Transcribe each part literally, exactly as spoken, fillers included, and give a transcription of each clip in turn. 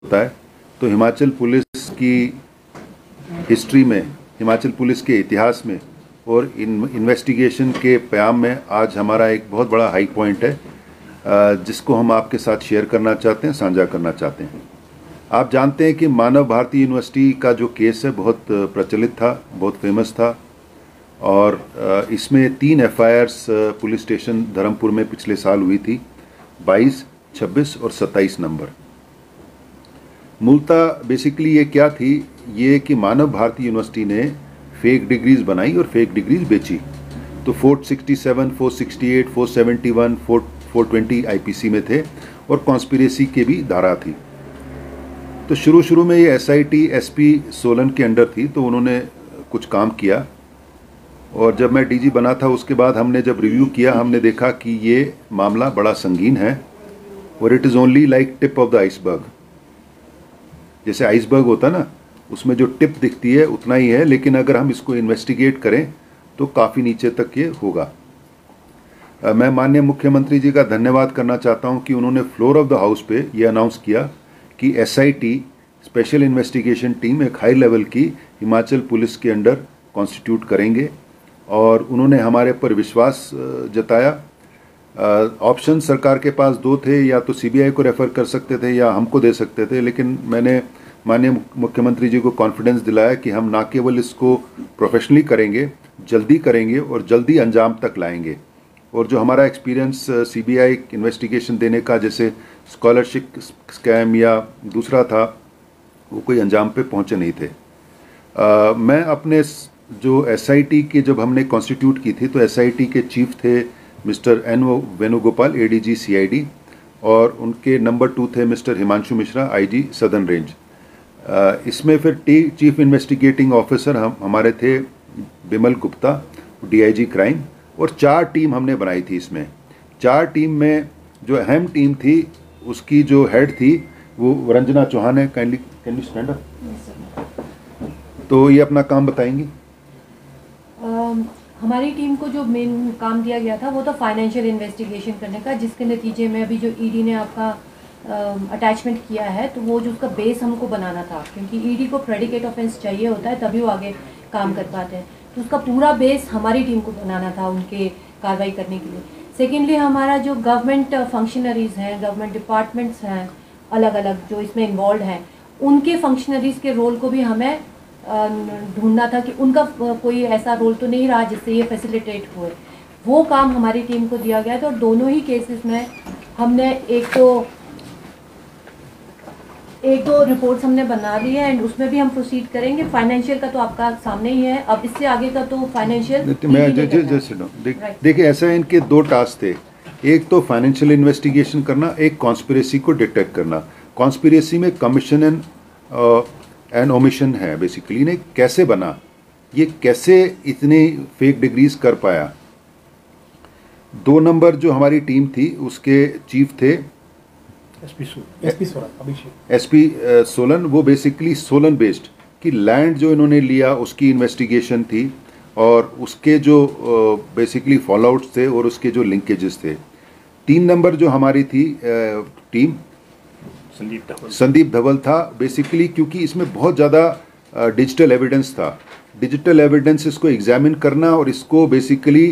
होता है तो हिमाचल पुलिस की हिस्ट्री में, हिमाचल पुलिस के इतिहास में और इन इन्वेस्टिगेशन के प्याम में आज हमारा एक बहुत बड़ा हाई पॉइंट है जिसको हम आपके साथ शेयर करना चाहते हैं, साझा करना चाहते हैं। आप जानते हैं कि मानव भारती यूनिवर्सिटी का जो केस है बहुत प्रचलित था, बहुत फेमस था और इसमें तीन F I Rs police station Dharampur में पिछले साल हुई थी, बाईस, छब्बीस और सत्ताईस नंबर। मूलतः बेसिकली ये क्या थी, ये कि मानव भारती यूनिवर्सिटी ने फेक डिग्रीज बनाई और फेक डिग्रीज बेची। तो four sixty seven, four sixty eight, four seventy one, four twenty IPC में थे और कॉन्स्पिरेसी के भी धारा थी। तो शुरू शुरू में ये एसआईटी एसपी सोलन के अंडर थी, तो उन्होंने कुछ काम किया और जब मैं डीजी बना था उसके बाद हमने जब रिव्यू किया, हमने देखा कि ये मामला बड़ा संगीन है और it is only like tip of the iceberg. जैसे आइसबर्ग होता ना, उसमें जो टिप दिखती है उतना ही है, लेकिन अगर हम इसको इन्वेस्टिगेट करें तो काफ़ी नीचे तक ये होगा। मैं माननीय मुख्यमंत्री जी का धन्यवाद करना चाहता हूं कि उन्होंने फ्लोर ऑफ द हाउस पे ये अनाउंस किया कि एसआईटी स्पेशल इन्वेस्टिगेशन टीम एक हाई लेवल की हिमाचल पुलिस के अंडर कॉन्स्टिट्यूट करेंगे और उन्होंने हमारे पर विश्वास जताया। ऑप्शन सरकार के पास दो थे, या तो सीबीआई को रेफ़र कर सकते थे या हमको दे सकते थे, लेकिन मैंने माननीय मुख्यमंत्री जी को कॉन्फिडेंस दिलाया कि हम ना केवल इसको प्रोफेशनली करेंगे, जल्दी करेंगे और जल्दी अंजाम तक लाएंगे। और जो हमारा एक्सपीरियंस सीबीआई इन्वेस्टिगेशन देने का, जैसे स्कॉलरशिप स्कैम या दूसरा था, वो कोई अंजाम पे पहुंचे नहीं थे। आ, मैं अपने जो एसआईटी के जब हमने कॉन्स्टिट्यूट की थी तो एसआईटी के चीफ थे mister N Venugopal, ADG CID, और उनके नंबर टू थे mister Himanshu Mishra, IG southern range. इसमें फिर टी चीफ इन्वेस्टिगेटिंग ऑफिसर हम हमारे थे बिमल गुप्ता, डीआईजी क्राइम, और चार टीम हमने बनाई थी। इसमें चार टीम में जो अहम टीम थी उसकी जो हेड थी वो रंजना चौहान है। Kindly can you stand up? तो ये अपना काम बताएंगी। uh, हमारी टीम को जो मेन काम दिया गया था वो था फाइनेंशियल इन्वेस्टिगेशन करने का, जिसके नतीजे में अभी जो ईडी ने आपका अटैचमेंट uh, किया है, तो वो जो उसका बेस हमको बनाना था, क्योंकि ईडी को प्रेडिकेट ऑफेंस चाहिए होता है तभी वो आगे काम कर पाते हैं। तो उसका पूरा बेस हमारी टीम को बनाना था उनके कार्रवाई करने के लिए। सेकेंडली, हमारा जो गवर्नमेंट फंक्शनरीज हैं, गवर्नमेंट डिपार्टमेंट्स हैं अलग अलग जो इसमें इन्वॉल्व हैं, उनके फंक्शनरीज के रोल को भी हमें ढूंढना था कि उनका कोई ऐसा रोल तो नहीं रहा जिससे ये फैसिलिटेट हुए। वो काम हमारी टीम को दिया गया था और दोनों ही केसेस में हमने एक तो एक दो रिपोर्ट्स हमने बना ली है एंड उसमें भी हम प्रोसीड करेंगे। फाइनेंशियल का तो आपका सामने ही है, अब इससे आगे का तो फाइनेंशियल देखिए, ऐसा है, इनके दो टास्क थे। एक तो फाइनेंशियल इन्वेस्टिगेशन करना, एक कॉन्स्पिरेसी को डिटेक्ट करना। कॉन्स्पिरेसी में कमीशन एंड एंड ओमिशन है। बेसिकली ने कैसे बना, ये कैसे इतने फेक डिग्रीज कर पाया। दो नंबर जो हमारी टीम थी उसके चीफ थे एसपी सोलन, एसपी सोलन। वो बेसिकली सोलन बेस्ड कि लैंड जो इन्होंने लिया उसकी इन्वेस्टिगेशन थी और उसके जो बेसिकली फॉलोआउट्स थे और उसके जो लिंकेजेस थे। तीन नंबर जो हमारी थी टीम संदीप धवल संदीप धवल था। बेसिकली क्योंकि इसमें बहुत ज़्यादा डिजिटल एविडेंस था, डिजिटल एविडेंस इसको एग्जामिन करना और इसको बेसिकली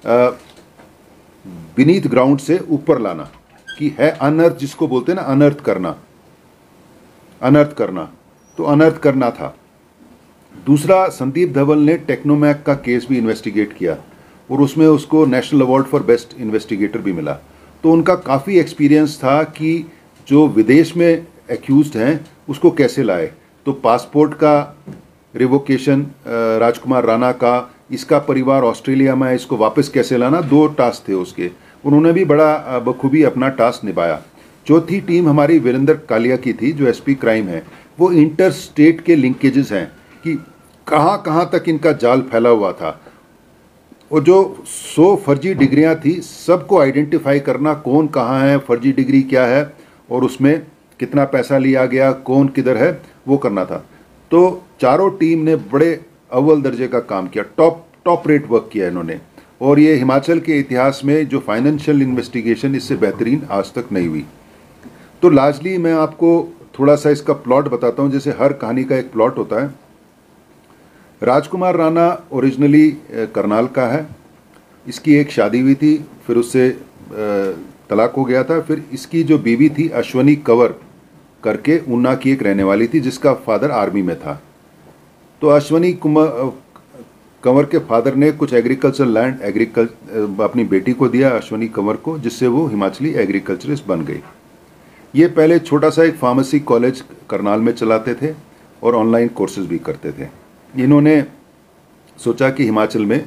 बीनीथ ग्राउंड से ऊपर लाना, कि है अनर्थ, जिसको बोलते हैं ना अनर्थ करना, अनर्थ करना, तो अनर्थ करना था। दूसरा, संदीप धवल ने टेक्नोमैक का केस भी इन्वेस्टिगेट किया और उसमें उसको national award for best investigator भी मिला। तो उनका काफ़ी एक्सपीरियंस था कि जो विदेश में एक्यूज्ड हैं उसको कैसे लाए। तो पासपोर्ट का रिवोकेशन राजकुमार राणा का, इसका परिवार ऑस्ट्रेलिया में है, इसको वापस कैसे लाना, दो टास्क थे उसके। उन्होंने भी बड़ा बखूबी अपना टास्क निभाया। चौथी टीम हमारी वीरेंद्र कालिया की थी जो एसपी क्राइम है। वो इंटर स्टेट के लिंकेजेस हैं कि कहाँ कहाँ तक इनका जाल फैला हुआ था और जो सौ फर्जी डिग्रियां थी सबको आइडेंटिफाई करना, कौन कहाँ है, फर्जी डिग्री क्या है और उसमें कितना पैसा लिया गया, कौन किधर है, वो करना था। तो चारों टीम ने बड़े अव्वल दर्जे का काम किया, टॉप टॉप रेट वर्क किया इन्होंने। और ये हिमाचल के इतिहास में जो फाइनेंशियल इन्वेस्टिगेशन इससे बेहतरीन आज तक नहीं हुई। तो लार्जली मैं आपको थोड़ा सा इसका प्लॉट बताता हूँ, जैसे हर कहानी का एक प्लॉट होता है। राजकुमार राणा ओरिजिनली करनाल का है। इसकी एक शादी हुई थी, फिर उससे तलाक हो गया था। फिर इसकी जो बीवी थी अश्वनी कंवर करके ऊना की एक रहने वाली थी, जिसका फादर आर्मी में था। तो अश्वनी कुमार कंवर के फादर ने कुछ एग्रीकल्चर लैंड एग्रीकल्चर अपनी बेटी को दिया, अश्वनी कंवर को, जिससे वो हिमाचली एग्रीकल्चरिस्ट बन गई। ये पहले छोटा सा एक फार्मेसी कॉलेज करनाल में चलाते थे और ऑनलाइन कोर्सेज भी करते थे। इन्होंने सोचा कि हिमाचल में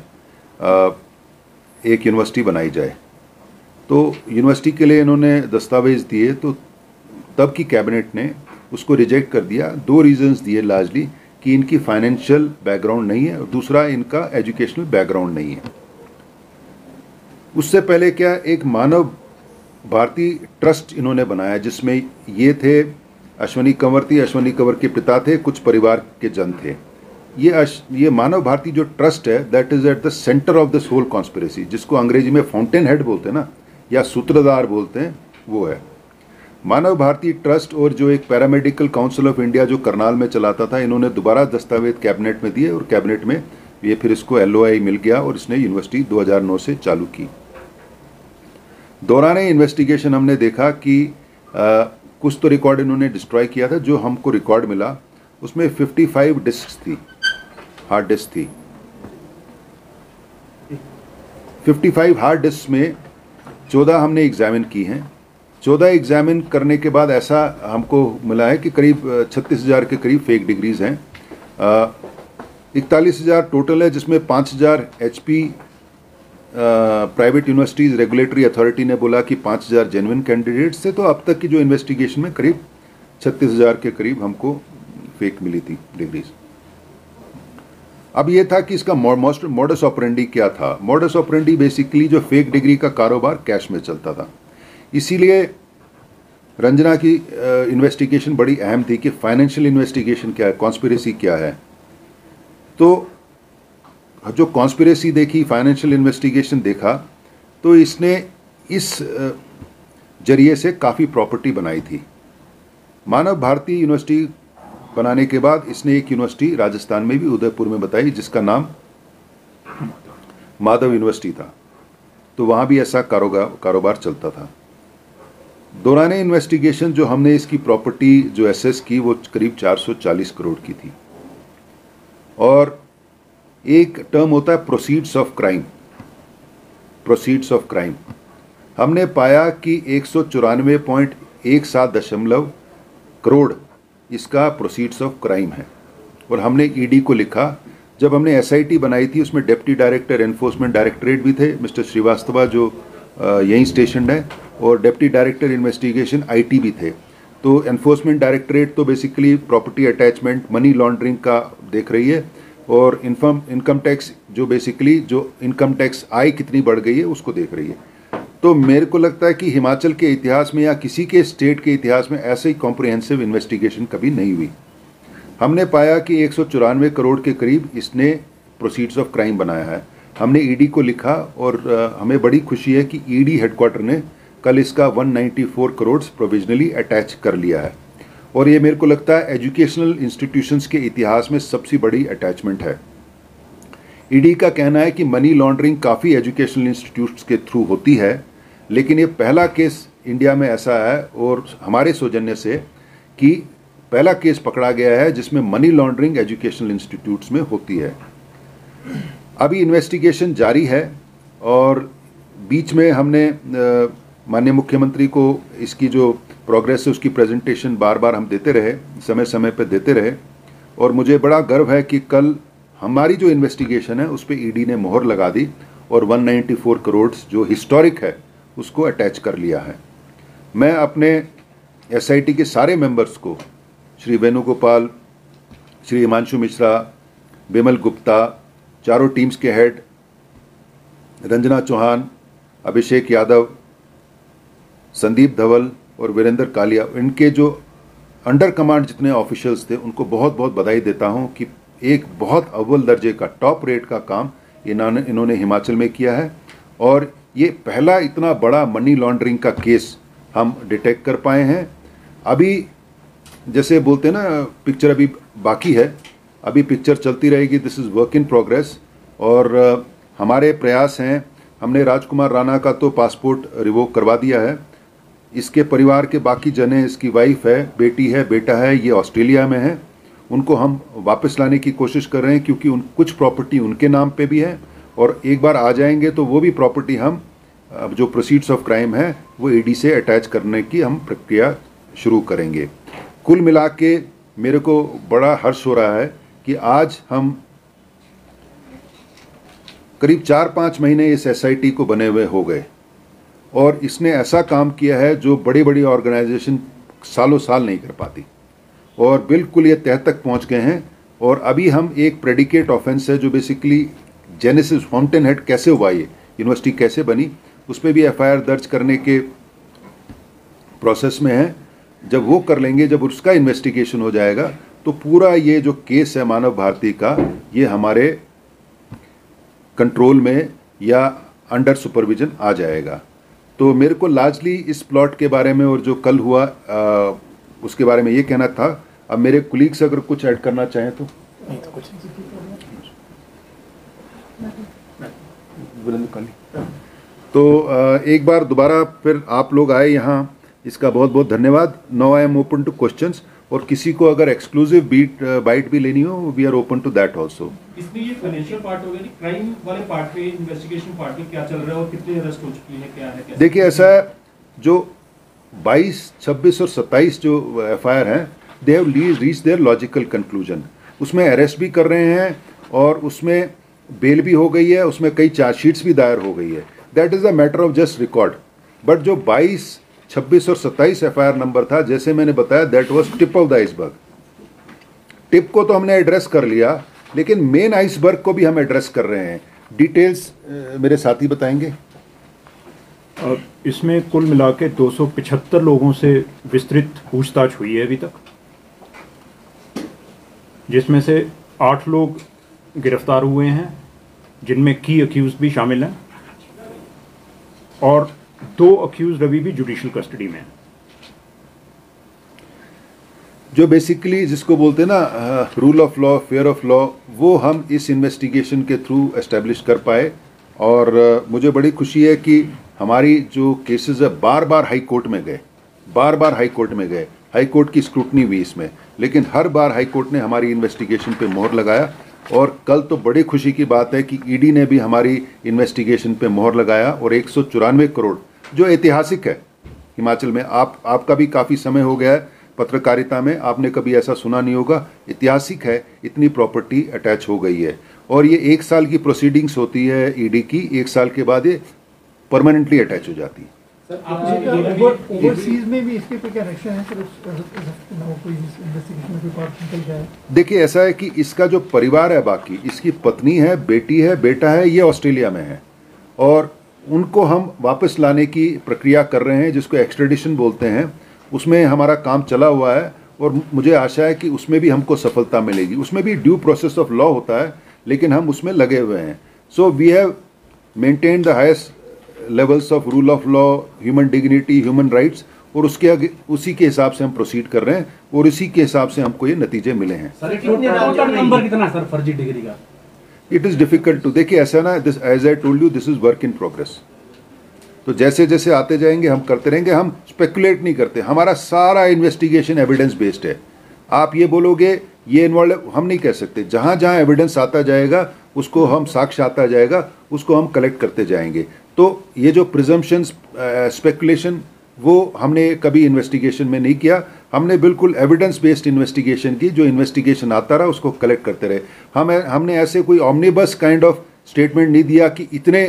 एक यूनिवर्सिटी बनाई जाए, तो यूनिवर्सिटी के लिए इन्होंने दस्तावेज़ दिए, तो तब की कैबिनेट ने उसको रिजेक्ट कर दिया। दो रीजंस दिए लार्जली, कि इनकी फाइनेंशियल बैकग्राउंड नहीं है और दूसरा इनका एजुकेशनल बैकग्राउंड नहीं है। उससे पहले क्या, एक मानव भारती ट्रस्ट इन्होंने बनाया, जिसमें ये थे अश्वनी कंवर थी, अश्वनी कंवर के पिता थे, कुछ परिवार के जन थे। ये अश, ये मानव भारती जो ट्रस्ट है, that is at the centre of this whole conspiracy, जिसको अंग्रेजी में फाउंटेन हेड बोलते हैं ना, या सूत्रधार बोलते हैं, वो है मानव भारती ट्रस्ट। और जो एक पैरामेडिकल काउंसिल ऑफ इंडिया जो करनाल में चलाता था, इन्होंने दोबारा दस्तावेज कैबिनेट में दिए और कैबिनेट में ये फिर इसको एल ओ आई मिल गया और इसने यूनिवर्सिटी दो हज़ार नौ से चालू की। दौरान इन्वेस्टिगेशन हमने देखा कि आ, कुछ तो रिकॉर्ड इन्होंने डिस्ट्रॉय किया था। जो हमको रिकॉर्ड मिला उसमें पचपन डिस्क थी, हार्ड डिस्क थी। पचपन हार्ड डिस्क में चौदह हमने एग्जामिन की हैं। चौदह एग्जामिन करने के बाद ऐसा हमको मिला है कि करीब छत्तीस हज़ार के करीब फेक डिग्रीज हैं। इकतालीस हज़ार टोटल है, जिसमें पाँच हज़ार H P private universities regulatory authority ने बोला कि पाँच हज़ार जेन्युइन कैंडिडेट्स थे। तो अब तक की जो इन्वेस्टिगेशन में करीब छत्तीस हज़ार के करीब हमको फेक मिली थी डिग्रीज। अब ये था कि इसका मॉडस ऑपरेंडी क्या था। मॉडस ऑपरेंडी बेसिकली जो फेक डिग्री का कारोबार कैश में चलता था, इसीलिए रंजना की इन्वेस्टिगेशन बड़ी अहम थी कि फाइनेंशियल इन्वेस्टिगेशन क्या है, कॉन्स्पिरेसी क्या है। तो जो कॉन्स्पिरेसी देखी, फाइनेंशियल इन्वेस्टिगेशन देखा, तो इसने इस जरिए से काफ़ी प्रॉपर्टी बनाई थी। मानव भारती यूनिवर्सिटी बनाने के बाद इसने एक यूनिवर्सिटी राजस्थान में भी उदयपुर में बताई, जिसका नाम माधव यूनिवर्सिटी था। तो वहाँ भी ऐसा कारोबार कारोबार चलता था। दौरान इन्वेस्टिगेशन जो हमने इसकी प्रॉपर्टी जो एसेस की, वो करीब चार सौ चालीस करोड़ की थी। और एक टर्म होता है proceeds of crime. Proceeds of crime हमने पाया कि एक सौ चौरानवे पॉइंट एक सात दशमलव करोड़ इसका प्रोसीड्स ऑफ क्राइम है। और हमने ईडी को लिखा। जब हमने एसआईटी बनाई थी, उसमें डिप्टी डायरेक्टर एनफोर्समेंट डायरेक्टरेट भी थे, मिस्टर श्रीवास्तव, जो यहीं स्टेशन है, और डिप्टी डायरेक्टर इन्वेस्टिगेशन आईटी भी थे। तो एनफोर्समेंट डायरेक्टरेट तो basically property attachment, money laundering का देख रही है, और इनकम इनकम टैक्स जो बेसिकली जो इनकम टैक्स आय कितनी बढ़ गई है उसको देख रही है। तो मेरे को लगता है कि हिमाचल के इतिहास में या किसी के स्टेट के इतिहास में ऐसे ही कॉम्प्रिहेंसिव इन्वेस्टिगेशन कभी नहीं हुई। हमने पाया कि एक सौ चौरानवे करोड़ के करीब इसने प्रोसीड्स ऑफ क्राइम बनाया है। हमने ईडी को लिखा और हमें बड़ी खुशी है कि ईडी हेडक्वार्टर ने कल इसका एक सौ चौरानवे करोड़ प्रोविजनली अटैच कर लिया है। और ये मेरे को लगता है एजुकेशनल इंस्टीट्यूशंस के इतिहास में सबसे बड़ी अटैचमेंट है। ईडी का कहना है कि मनी लॉन्ड्रिंग काफ़ी एजुकेशनल इंस्टीट्यूट्स के थ्रू होती है, लेकिन ये पहला केस इंडिया में ऐसा है और हमारे सौजन्य से कि पहला केस पकड़ा गया है जिसमें मनी लॉन्ड्रिंग एजुकेशनल इंस्टीट्यूट्स में होती है। अभी इन्वेस्टिगेशन जारी है और बीच में हमने माननीय मुख्यमंत्री को इसकी जो प्रोग्रेस है उसकी प्रेजेंटेशन बार बार हम देते रहे, समय समय पर देते रहे। और मुझे बड़ा गर्व है कि कल हमारी जो इन्वेस्टिगेशन है उस पर ईडी ने मोहर लगा दी और एक सौ चौरानवे करोड़ जो हिस्टोरिक है उसको अटैच कर लिया है। मैं अपने एसआईटी के सारे मेंबर्स को, श्री वेणुगोपाल, श्री हिमांशु मिश्रा, बिमल गुप्ता, चारों टीम्स के हेड, रंजना चौहान, अभिषेक यादव, संदीप धवल और वीरेंद्र कालिया, इनके जो अंडर कमांड जितने ऑफिशियल्स थे उनको बहुत बहुत बधाई देता हूं कि एक बहुत अव्वल दर्जे का टॉप रेट का काम इन्होंने इन्होंने हिमाचल में किया है। और ये पहला इतना बड़ा मनी लॉन्ड्रिंग का केस हम डिटेक्ट कर पाए हैं। अभी जैसे बोलते हैं ना, पिक्चर अभी बाकी है, अभी पिक्चर चलती रहेगी, this is work in progress. और uh, हमारे प्रयास हैं, हमने राजकुमार राणा का तो पासपोर्ट रिवोक करवा दिया है, इसके परिवार के बाकी जने, इसकी वाइफ है, बेटी है, बेटा है, ये ऑस्ट्रेलिया में है, उनको हम वापस लाने की कोशिश कर रहे हैं क्योंकि उन कुछ प्रॉपर्टी उनके नाम पे भी है, और एक बार आ जाएंगे तो वो भी प्रॉपर्टी हम अब जो प्रोसीड्स ऑफ क्राइम है वो ईडी से अटैच करने की हम प्रक्रिया शुरू करेंगे। कुल मिला के मेरे को बड़ा हर्ष हो रहा है कि आज हम करीब चार पाँच महीने इस एसआईटी को बने हुए हो गए, और इसने ऐसा काम किया है जो बड़ी बड़ी ऑर्गेनाइजेशन सालों साल नहीं कर पाती, और बिल्कुल ये तह तक पहुंच गए हैं। और अभी हम एक प्रेडिकेट ऑफेंस है जो बेसिकली जेनेसिस फाउंटेन हेड कैसे हुआ, ये यूनिवर्सिटी कैसे बनी, उस पर भी एफआईआर दर्ज करने के प्रोसेस में है। जब वो कर लेंगे, जब उसका इन्वेस्टिगेशन हो जाएगा, तो पूरा ये जो केस है मानव भारती का, ये हमारे कंट्रोल में या अंडर सुपरविजन आ जाएगा। तो मेरे को लार्जली इस प्लॉट के बारे में और जो कल हुआ आ, उसके बारे में ये कहना था। अब मेरे कुलीग्स अगर कुछ ऐड करना चाहें तो। नहीं तो कुछ तो आ, एक बार दोबारा फिर आप लोग आए यहाँ, इसका बहुत बहुत धन्यवाद। Now I am open to questions, और किसी को अगर एक्सक्लूसिव बीट बाइट भी लेनी हो, we are open to that also. इसमें ये फाइनेंशियल पार्ट हो गया, क्राइम वाले पार्ट पे, इन्वेस्टिगेशन पार्ट में क्या चल रहा है और कितने अरेस्ट हो चुकी है, क्या है? देखिए, ऐसा है, जो बाईस, छब्बीस और सत्ताईस जो एफआईआर हैं, they have reach their logical conclusion. उसमें अरेस्ट भी कर रहे हैं और उसमें बेल भी हो गई है, उसमें कई चार्जशीट्स भी दायर हो गई है। That is a matter of just record. But जो बाईस, छब्बीस और सत्ताईस एफआईआर नंबर था, जैसे मैंने बताया, that was tip of the iceberg. Tip को तो हमने एड्रेस कर लिया, लेकिन मेन आइसबर्ग को भी हम एड्रेस कर रहे हैं। डिटेल्स मेरे साथी बताएंगे। इसमें कुल मिला के दो सौ पिछहत्तर लोगों से विस्तृत पूछताछ हुई है अभी तक, जिसमें से आठ लोग गिरफ्तार हुए हैं, जिनमें की अक्यूज भी शामिल हैं, और दो अक्यूज अभी भी जुडिशियल कस्टडी में हैं। जो बेसिकली जिसको बोलते हैं ना rule of law, fair of law, वो हम इस इन्वेस्टिगेशन के थ्रू एस्टेब्लिश कर पाए। और uh, मुझे बड़ी खुशी है कि हमारी जो केसेस है बार बार हाई कोर्ट में गए, बार बार हाई कोर्ट में गए, हाई कोर्ट की स्क्रूटनी हुई इसमें, लेकिन हर बार हाई कोर्ट ने हमारी इन्वेस्टिगेशन पे मोहर लगाया। और कल तो बड़ी खुशी की बात है कि ईडी ने भी हमारी इन्वेस्टिगेशन पे मोहर लगाया, और एक सौ चौरानवे करोड़, जो ऐतिहासिक है हिमाचल में। आप आपका भी काफ़ी समय हो गया है पत्रकारिता में, आपने कभी ऐसा सुना नहीं होगा, ऐतिहासिक है, इतनी प्रॉपर्टी अटैच हो गई है। और ये एक साल की प्रोसीडिंग्स होती है ईडी की, एक साल के बाद ये परमानेंटली अटैच हो जाती है। ओवरसीज में भी इसके कोई कनेक्शन है सर? कोई इन्वेस्टिगेशन में कोई पार्ट निकल जाए? देखिए, ऐसा है कि इसका जो परिवार है, बाकी इसकी पत्नी है, बेटी है, बेटा है, ये ऑस्ट्रेलिया में है, और उनको हम वापस लाने की प्रक्रिया कर रहे हैं, जिसको एक्सट्रेडिशन बोलते हैं। उसमें हमारा काम चला हुआ है, और मुझे आशा है कि उसमें भी हमको सफलता मिलेगी। उसमें भी ड्यू प्रोसेस ऑफ लॉ होता है, लेकिन हम उसमें लगे हुए हैं। So we have maintain the highest levels of rule of law, human dignity, human rights, और उसके आगे उसी के हिसाब से हम प्रोसीड कर रहे हैं, और इसी के हिसाब से हमको ये नतीजे मिले हैं। सर, टोटल नंबर कितना है सर फर्जी डिग्री का? इट इज़ डिफिकल्ट टू, देखिए ऐसा ना, this as I told you, this is work in progress. तो जैसे जैसे आते जाएंगे हम करते रहेंगे, हम स्पेकुलेट नहीं करते, हमारा सारा इन्वेस्टिगेशन एविडेंस बेस्ड है। आप ये बोलोगे ये इन्वॉल्व, हम नहीं कह सकते। जहाँ जहाँ एविडेंस आता जाएगा, उसको हम साक्ष्य आता जाएगा, उसको हम कलेक्ट करते जाएंगे। तो ये जो प्रिजम्पशंस, स्पेकुलेशन, वो हमने कभी इन्वेस्टिगेशन में नहीं किया। हमने बिल्कुल एविडेंस बेस्ड इन्वेस्टिगेशन की, जो इन्वेस्टिगेशन आता रहा उसको कलेक्ट करते रहे। हम हमने ऐसे कोई ऑमनिबस काइंड ऑफ स्टेटमेंट नहीं दिया कि इतने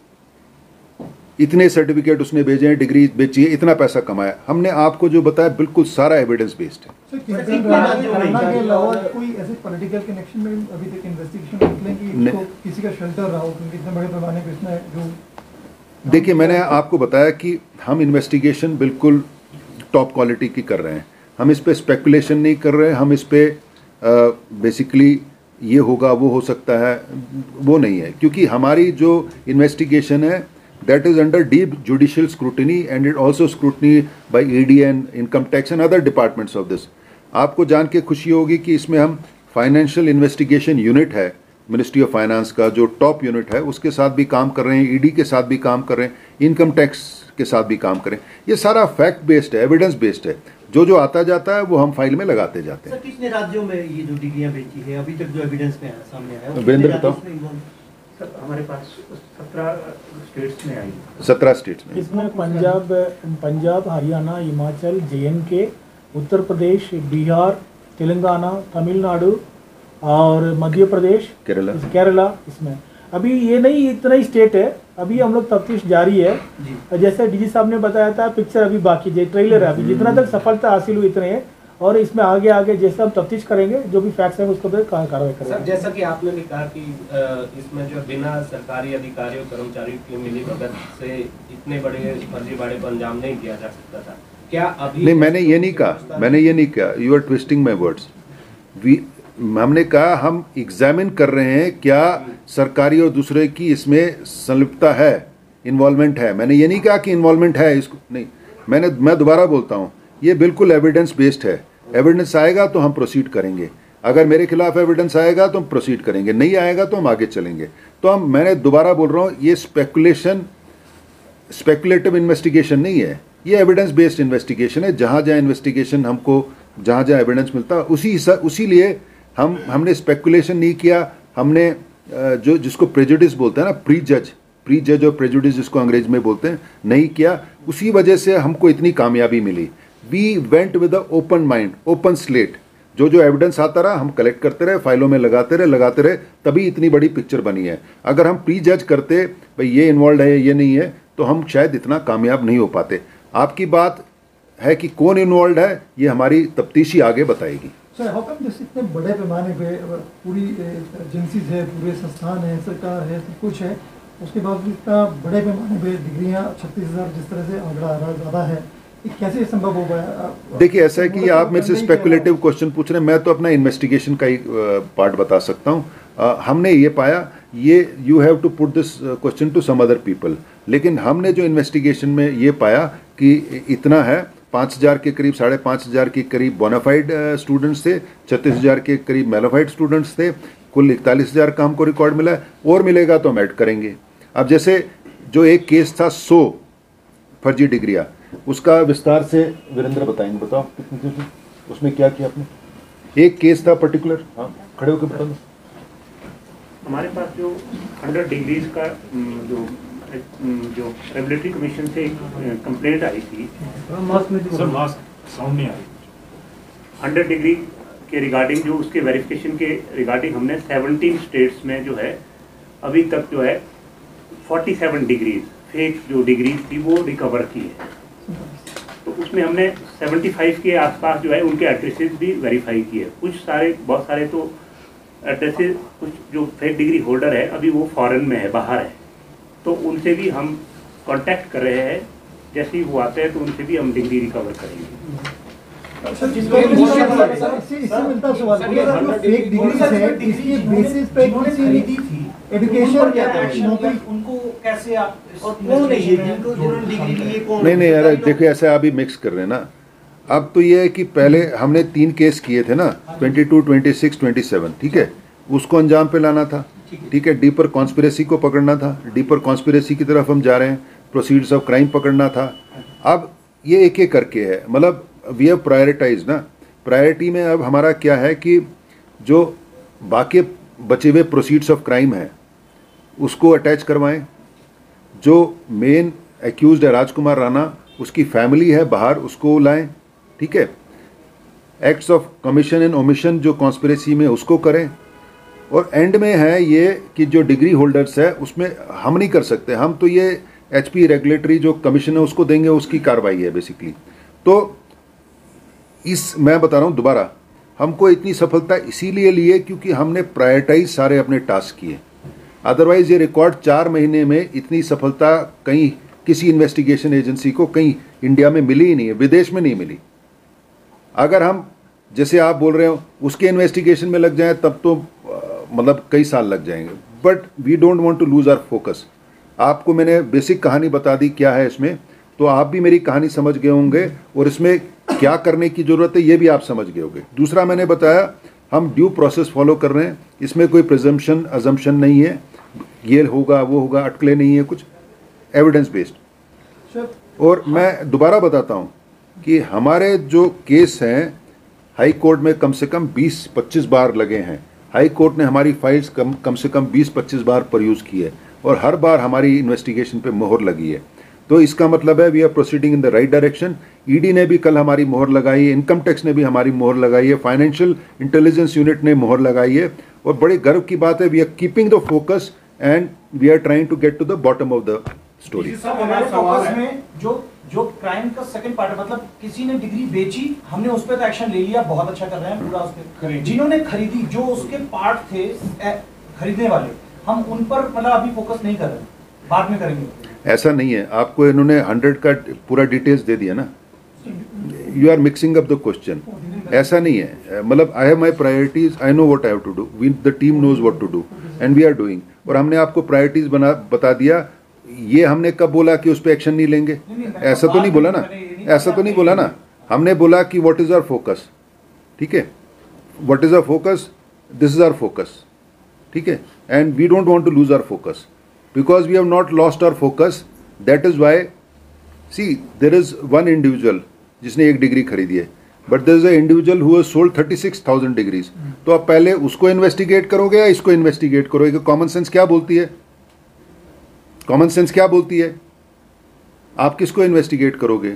इतने सर्टिफिकेट उसने भेजे हैं, डिग्री बेची है, इतना पैसा कमाया। हमने आपको जो बताया बिल्कुल सारा एविडेंस बेस्ड है। सर, किसी के अलावा कोई ऐसे पॉलिटिकल कनेक्शन में अभी तक इन्वेस्टिगेशन निकले कि इसको किसी का शेल्टर रहा हो, क्योंकि इतने बड़े पैमाने पर इसमें जो। देखिए, मैंने आपको बताया कि हम इन्वेस्टिगेशन बिल्कुल टॉप क्वालिटी की कर रहे हैं। हम इस पे स्पेकुलेशन नहीं कर रहे हैं, हम इस पे बेसिकली ये होगा वो हो सकता है, वो नहीं है। क्योंकि हमारी जो इन्वेस्टिगेशन है, that is under deep judicial scrutiny, and it also scrutiny by E D and income tax and other departments of this. आपको जान के खुशी होगी कि इसमें हम फाइनेंशियल इन्वेस्टिगेशन यूनिट है मिनिस्ट्री ऑफ फाइनेंस का, जो टॉप यूनिट है, उसके साथ भी काम कर रहे हैं, ईडी के साथ भी काम कर रहे हैं, इनकम टैक्स के साथ भी काम करें। ये सारा फैक्ट बेस्ड है, एविडेंस बेस्ड है। जो जो आता जाता है वो हम फाइल में लगाते जाते हैं। सर, कितने राज्यों में ये जो डिग्रियां बेची है अभी तक जो एविडेंस में है, सामने आया है? वीरेंद्र बताओ। सर हमारे पास सत्रह स्टेट्स में आई। सत्रह स्टेट्स में इसमें Punjab Punjab Haryana, Himachal, J and K, Uttar प्रदेश, बिहार, तेलंगाना, तमिलनाडु और मध्य प्रदेश, केरला केरला इसमें अभी ये नहीं, इतना ही स्टेट है। अभी हम लोग तफ्तीश जारी है। जैसे डीजी साहब ने बताया था, पिक्चर अभी बाकी है, ट्रेलर है अभी, जितना तक सफलता हासिल हुई इतने हैं, और इसमें आगे आगे जैसे हम तफ्तीश करेंगे, जो भी फैक्ट्स हैं उसको कार्रवाई करेंगे। सर, जैसा कि आपने भी कहा कि इसमें जो बिना सरकारी अधिकारियों कर्मचारियों की मिली भगत से इतने बड़े फर्जीवाड़े को अंजाम नहीं दिया जा सकता था, क्या अभी? नहीं, मैंने ये नहीं कहा, मैंने ये नहीं कहा, you are twisting my words. We हमने कहा हम एग्जामिन कर रहे हैं क्या सरकारी और दूसरे की इसमें संलिप्तता है, इन्वॉल्वमेंट है। मैंने ये नहीं कहा कि इन्वॉल्वमेंट है इसको, नहीं। मैंने मैं दोबारा बोलता हूँ, ये बिल्कुल एविडेंस बेस्ड है। एविडेंस आएगा तो हम प्रोसीड करेंगे। अगर मेरे खिलाफ एविडेंस आएगा तो हम प्रोसीड करेंगे, नहीं आएगा तो हम आगे चलेंगे। तो हम मैंने दोबारा बोल रहा हूँ, ये स्पेकुलेशन स्पेकुलेटिव इन्वेस्टिगेशन नहीं है, ये एविडेंस बेस्ड इन्वेस्टिगेशन है। जहाँ जहाँ इन्वेस्टिगेशन हमको जहाँ जहाँ एविडेंस मिलता है उसी उसी लिए हम हमने स्पेकुलेशन नहीं किया। हमने जो जिसको प्रेजुडिस बोलते हैं ना, प्री जज प्री जज और प्रेजुडिस जिसको अंग्रेज में बोलते हैं, नहीं किया। उसी वजह से हमको इतनी कामयाबी मिली। We went with a open mind, open slate. जो जो एविडेंस आता रहा हम कलेक्ट करते रहे, फाइलों में लगाते रहे लगाते रहे तभी इतनी बड़ी पिक्चर बनी है। अगर हम प्री जज करते भाई ये इन्वॉल्व है ये नहीं है, तो हम शायद इतना कामयाब नहीं हो पाते। आपकी बात है कि कौन इन्वॉल्व है, ये हमारी तफ्तीशी आगे बताएगी। सर, हाउ कम जैसे इतने बड़े पैमाने पे पूरी एजेंसीज है, पूरे संस्थान है, सरकार है, सब कुछ है, उसके बावजूद इतना बड़े पैमाने पे डिग्रियां छत्तीस हज़ार जिस तरह से आंकड़ा आ रहा है, ज़्यादा है, ये कैसे संभव हो पाया? देखिए, ऐसा है कि आप मेरे से स्पेकुलेटिव क्वेश्चन पूछ रहे हैं, मैं तो अपना इन्वेस्टिगेशन का ही पार्ट बता सकता हूँ। हमने ये पाया, ये you have to put this question to some other people, लेकिन हमने जो इन्वेस्टिगेशन में ये पाया कि इतना है, पाँच हज़ार के करीब, साढ़े पाँच हज़ार के करीब बोनाफाइड स्टूडेंट्स थे, छत्तीस हज़ार के करीब मेलाफाइड स्टूडेंट्स थे, कुल इकतालीस हज़ार का हमको रिकॉर्ड मिला है, और मिलेगा तो हम ऐड करेंगे। अब जैसे जो एक केस था सौ फर्जी डिग्रियाँ, उसका विस्तार से वीरेंद्र बताएंगे। बताओ कितनी थी, उसमें क्या किया आपने? एक केस था पर्टिकुलर, हाँ खड़े होकर बताओ। हमारे पास जो हंड्रेड डिग्रीज का जो जो रेगुलेटरी कमीशन से कंप्लेंट आई थी, सर मास्क साउंड नहीं आ रही, हंड्रेड डिग्री के रिगार्डिंग जो उसके वेरिफिकेशन के रिगार्डिंग हमने सेवनटीन स्टेट्स में जो है अभी तक जो है फोर्टी सेवन डिग्रीज फेक जो डिग्रीज थी वो रिकवर की है। तो उसमें हमने सेवेंटी फाइव के आसपास जो है उनके एड्रेसेस भी वेरीफाई किए। कुछ सारे बहुत सारे तो एड्रेसेस, कुछ जो फेक डिग्री होल्डर है अभी वो फॉरेन में है, बाहर है, तो उनसे भी हम कांटेक्ट कर रहे हैं। जैसे ही वो आते हैं तो उनसे भी हम डिग्री रिकवर करेंगे। सर, जिसको इससे मिलता सवाल है, फेक डिग्रीज है, इसके बेसिस पे किसी थी एजुकेशन क्या उनको कैसे आप, और कौन है ये जिनको जिन्होंने डिग्री ली है, कौन? नहीं नहीं यार, देखिए ऐसे अभी मिक्स कर रहे हैं ना। अब तो ये है कि पहले हमने तीन केस किए थे ना, twenty two, twenty six, twenty seven, ठीक है, उसको अंजाम पे लाना था, ठीक है। डीपर कॉन्स्पिरेसी को पकड़ना था, डीपर कॉन्स्पिरेसी की तरफ हम जा रहे हैं, प्रोसीड्स ऑफ क्राइम पकड़ना था। अब ये एक एक करके है, मतलब वी हैव प्रायोरिटाइज ना। प्रायोरिटी में अब हमारा क्या है कि जो बाकी बचे हुए प्रोसीड्स ऑफ क्राइम है उसको अटैच करवाएं। जो मेन एक्यूज्ड है राजकुमार राणा, उसकी फैमिली है बाहर, उसको लाएं, ठीक है। Acts of commission and omission जो कॉन्स्पिरेसी में उसको करें। और एंड में है ये कि जो डिग्री होल्डर्स है उसमें हम नहीं कर सकते, हम तो ये एचपी रेगुलेटरी जो कमीशन है उसको देंगे, उसकी कार्रवाई है बेसिकली। तो इस मैं बता रहा हूँ दोबारा, हमको इतनी सफलता इसीलिए ली है क्योंकि हमने प्रायोरिटाइज सारे अपने टास्क किए। अदरवाइज ये रिकॉर्ड चार महीने में इतनी सफलता कहीं किसी इन्वेस्टिगेशन एजेंसी को कहीं इंडिया में मिली ही नहीं है, विदेश में नहीं मिली। अगर हम जैसे आप बोल रहे हो उसके इन्वेस्टिगेशन में लग जाए तब तो मतलब कई साल लग जाएंगे, but we don't want to lose our focus. आपको मैंने बेसिक कहानी बता दी क्या है इसमें, तो आप भी मेरी कहानी समझ गए होंगे और इसमें क्या करने की ज़रूरत है ये भी आप समझ गए होंगे। दूसरा मैंने बताया हम ड्यू प्रोसेस फॉलो कर रहे हैं, इसमें कोई प्रिजम्पशन अजम्पशन नहीं है, ये होगा वो होगा, अटकले नहीं है, कुछ एविडेंस बेस्ड। और मैं दोबारा बताता हूँ कि हमारे जो केस हैं हाई कोर्ट में कम से कम बीस पच्चीस बार लगे हैं, हाई कोर्ट ने हमारी फाइल्स कम कम से कम बीस पच्चीस बार परयूज़ की है और हर बार हमारी इन्वेस्टिगेशन पे मोहर लगी है। तो इसका मतलब है we are proceeding in the right direction. ED ने भी कल हमारी मोहर लगाई है, इनकम टैक्स ने भी हमारी मोहर लगाई है, फाइनेंशियल इंटेलिजेंस यूनिट ने मोहर लगाई है और बड़े गर्व की बात है we are keeping the focus and we are trying to get to the bottom of the story. सब हमारे फोकस में जो जो क्राइम का सेकंड पार्ट है, मतलब किसी ने डिग्री बेची, हमने उस पर तो एक्शन ले लिया, बहुत अच्छा कर रहे हैं पूरा। उस पे जिन्होंने खरीदी, जो उसके पार्ट थे ए, खरीदने वाले, हम उन पर मतलब अभी फोकस नहीं कर रहे, बाद में करेंगे। ऐसा नहीं है, आपको इन्होंने हंड्रेड का पूरा डिटेल्स दे दिया ना, you are mixing up the question. ऐसा नहीं है, मतलब I have my priorities, I know what I have to do, we the team knows what to do and we are doing. और हमने आपको प्रायोरिटीज बना बता दिया। ये हमने कब बोला कि उस पर एक्शन नहीं लेंगे? ऐसा तो नहीं बोला ना, ऐसा तो नहीं बोला ना। हमने बोला कि व्हाट इज आवर फोकस, ठीक है, what is our focus, this is our focus, ठीक है, and we don't want to lose our focus because we have not lost our focus. That is why, see, there is one individual जिसने एक degree खरीदी है, but there is a individual who has sold thirty-six thousand degrees. तो आप पहले उसको investigate करोगे या इसको इन्वेस्टिगेट करोगे? कॉमन सेंस क्या बोलती है? कॉमन सेंस क्या बोलती है? आप किसको इन्वेस्टिगेट करोगे?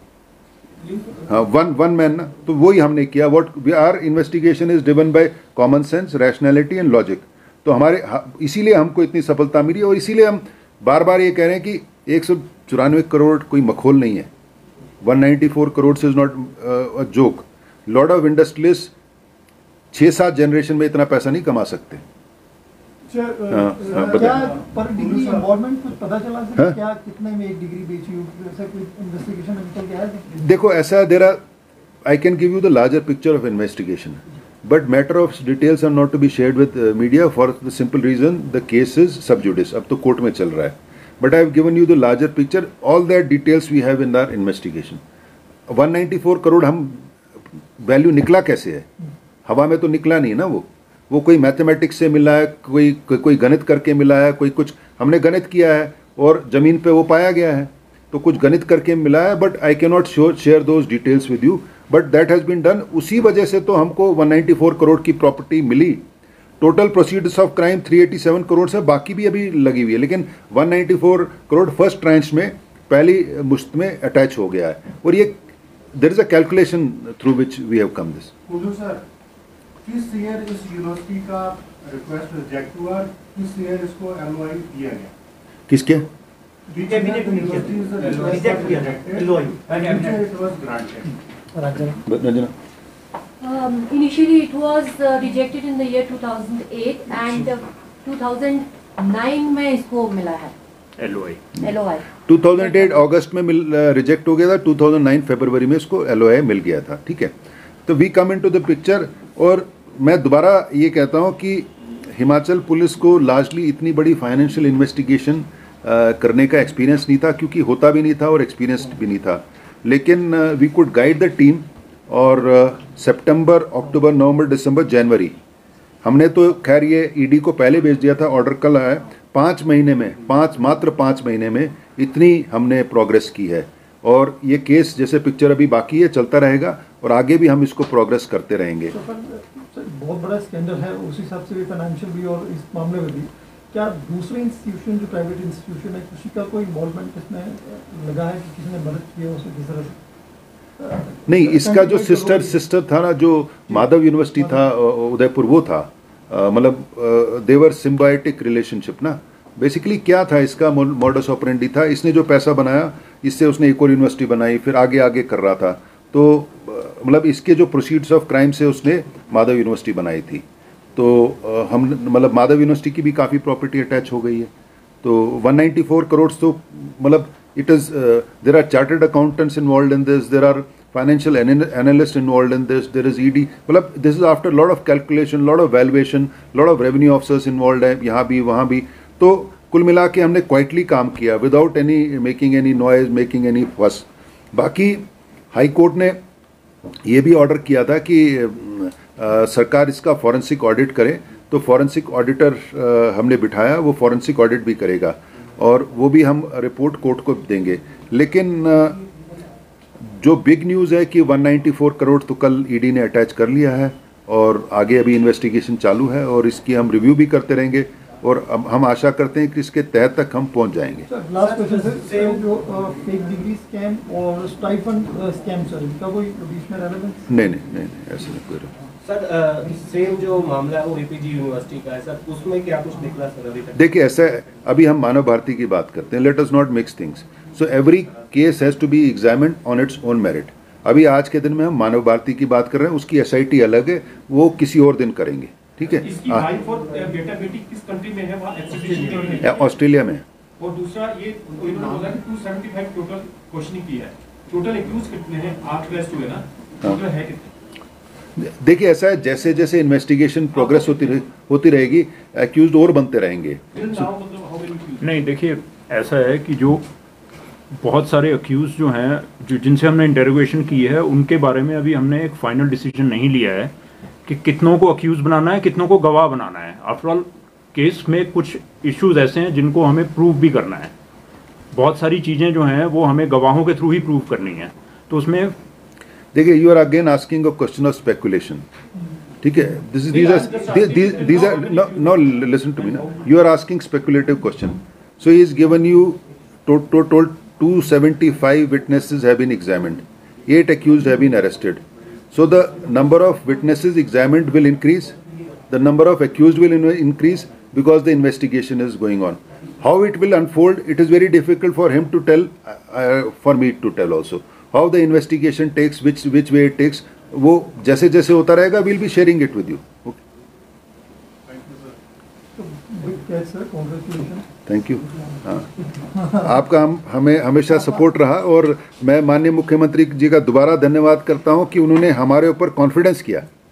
हाँ, वन वन मैन ना। तो वही हमने किया। What we are investigation is driven by common sense, rationality and logic. तो हमारे इसीलिए हमको इतनी सफलता मिली और इसीलिए हम बार बार ये कह रहे हैं कि एक सौ चौरानवे करोड़ कोई मखौल नहीं है। One ninety four crore is not a joke. Lot of industrialist छः सात जनरेशन में इतना पैसा नहीं कमा सकते। हाँ, हाँ, क्या पर डिग्री इन्वॉल्वमेंट कुछ पता चला सर? क्या कितने में एक डिग्री बेची हो, ऐसा कोई इन्वेस्टिगेशन निकल के आया? देखो ऐसा there are, I can give you the larger picture of investigation, but matter of details are not to be shared with uh, media for the simple reason the case is sub judice, अब तो court में चल रहा है। but I have given you the larger picture, all that details we have in our investigation। one ninety-four crore हम value निकला कैसे है? हवा में तो निकला नहीं ना, वो वो कोई मैथमेटिक्स से मिला है, कोई को, कोई गणित करके मिला है, कोई कुछ हमने गणित किया है और ज़मीन पे वो पाया गया है, तो कुछ गणित करके मिला है। But I can not share those details with you, but that has been done. उसी वजह से तो हमको one ninety-foर करोड़ की प्रॉपर्टी मिली। टोटल प्रोसीड्स ऑफ क्राइम तीन सौ सत्तासी करोड़ से, बाकी भी अभी लगी हुई है, लेकिन one ninety-four crore first tranche में पहली मुश्त में अटैच हो गया है। और ये there is a calculation through which we have come this. Sir, किस ईयर इस यूनिवर्सिटी का रिक्वेस्ट रिजेक्ट हुआ, किस ईयर इसको एलओआई दिया गया? किसके? Ranjana, Um, initially it was uh, rejected in the year two thousand eight and uh, two thousand nine में इसको मिला है LOI. LOI two thousand eight अगस्त में मिल रिजेक्ट हो गया था, two thousand nine फरवरी में इसको एलओआई मिल गया था, ठीक है। तो we come into the picture. और मैं दोबारा ये कहता हूँ कि हिमाचल पुलिस को लार्जली इतनी बड़ी फाइनेंशियल इन्वेस्टिगेशन करने का एक्सपीरियंस नहीं था, क्योंकि होता भी नहीं था और एक्सपीरियंस्ड भी नहीं था। लेकिन we could guide the team, और सितंबर, अक्टूबर, नवंबर, दिसंबर, जनवरी हमने तो खैर ये ईडी को पहले भेज दिया था, ऑर्डर कल आया। पाँच महीने में, पाँच मात्र पाँच महीने में इतनी हमने प्रोग्रेस की है। और ये केस जैसे पिक्चर अभी बाकी है, चलता रहेगा और आगे भी हम इसको प्रोग्रेस करते रहेंगे। तो पर बहुत बड़ा स्कैंडल है, उस हिसाब से भी फाइनेंशियल भी, और इस मामले में भी क्या दूसरे इंस्टीट्यूशन जो प्राइवेट इंस्टीट्यूशन है, किसी का कोई इन्वॉल्वमेंट इसमें लगा है कि किसी ने मदद की है उसे किस तरह से? नहीं, इसका जो सिस्टर सिस्टर था ना, जो माधव यूनिवर्सिटी था उदयपुर, वो था मतलब देवर सिम्बायोटिक रिलेशनशिप ना। बेसिकली क्या था इसका मॉडस ऑपरेंडी था, इसने जो पैसा बनाया इससे उसने एक और यूनिवर्सिटी बनाई, फिर आगे आगे कर रहा था। तो मतलब इसके जो प्रोसीड्स ऑफ क्राइम से उसने माधव यूनिवर्सिटी बनाई थी। तो हम मतलब माधव यूनिवर्सिटी की भी काफ़ी प्रॉपर्टी अटैच हो गई है। तो one ninety-four करोड़ तो मतलब it is uh, there are chartered accountants involved in this, there are financial analysts involved in this, there is E D, मतलब this is after lot of calculation, lot of valuation, lot of revenue officers involved है, यहाँ भी वहाँ भी। तो कुल मिला के हमने क्वाइटली काम किया without any making any noise making any fuss. बाकी हाई कोर्ट ने ये भी ऑर्डर किया था कि आ, सरकार इसका फॉरेंसिक ऑडिट करे, तो फॉरेंसिक ऑडिटर हमने बिठाया, वो फॉरेंसिक ऑडिट भी करेगा और वो भी हम रिपोर्ट कोर्ट को देंगे। लेकिन आ, जो बिग न्यूज़ है कि एक सौ चौरानवे करोड़ तो कल ईडी ने अटैच कर लिया है और आगे अभी इन्वेस्टिगेशन चालू है और इसकी हम रिव्यू भी करते रहेंगे और हम आशा करते हैं कि इसके तह तक हम पहुंच जाएंगे। सर लास्ट क्वेश्चन सर, जो फेक डिग्री स्कैम और स्टाइफंड स्कैम सर, इसका कोई बीच में रेलेवेंस? नहीं नहीं नहीं नहीं ऐसा नहीं कोई। सर सेम जो मामला है वो एपीजी यूनिवर्सिटी का है सर, उसमें क्या कुछ निकला सर अभी तक? देखिए ऐसा है, अभी हम मानव भारती की बात करते हैं, let us not mix things. So every case has to be examined on its own merit. अभी आज के दिन में हम मानव भारती की बात कर रहे हैं, उसकी एसआईटी अलग है, वो किसी और दिन करेंगे, ठीक है। इसकी फाइल फॉर बेटा बेटी किस कंट्री में है? वहाँ एक्सेसिबिलिटी में ऑस्ट्रेलिया में। और दूसरा ये इन्होंने बोला कि दो सौ पचहत्तर टोटल क्वेश्चनिंग की है, टोटल एक्यूज कितने हैं? आठ रेस्ट हुए ना, टोटल है कितने? देखिए ऐसा है, जैसे जैसे इन्वेस्टिगेशन प्रोग्रेस होती रहे, होती रहेगी एक्यूज और बनते रहेंगे। नहीं देखिए ऐसा है कि जो बहुत सारे अक्यूज जो हैं जो जिनसे हमने इंटेरोगेशन की है उनके बारे में अभी हमने एक फाइनल डिसीजन नहीं लिया है कि कितनों को अक्यूज बनाना है, कितनों को गवाह बनाना है। आफ्टर ऑल केस में कुछ इश्यूज ऐसे हैं जिनको हमें प्रूव भी करना है, बहुत सारी चीज़ें जो हैं वो हमें गवाहों के थ्रू ही प्रूव करनी है। तो उसमें देखिए you are again asking a question of speculation, ठीक है। This is these are these are no listen to me ना, you are asking speculative question. So he is given you total two seventy-five witnesses have been examined, eight accused have been arrested. So the number of witnesses examined will increase, the number of accused will increase because the investigation is going on. How it will unfold, it is very difficult for him to tell, uh, for me to tell also. How the investigation takes, which which way it takes, वो जैसे जैसे होता रहेगा, we'll be sharing it with you. Okay. Thank you. हाँ आपका हम हमें हमेशा सपोर्ट रहा और मैं माननीय मुख्यमंत्री जी का दोबारा धन्यवाद करता हूं कि उन्होंने हमारे ऊपर कॉन्फिडेंस किया।